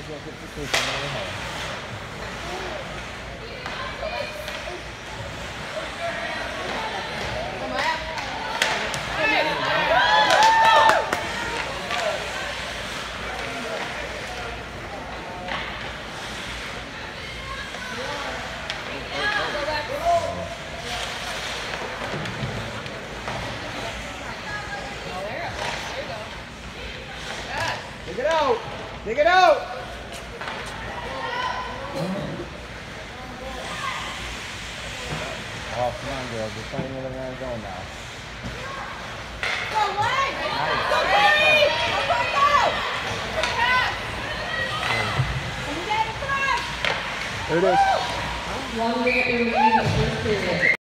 guys won't get to sleep on the way home. Dig it out! Dig it out! Oh, come on, girls. We're playing with our zone now. Go, Wayne! Nice. Go, Wayne! Go, go! There it is. One minute remaining in the first period.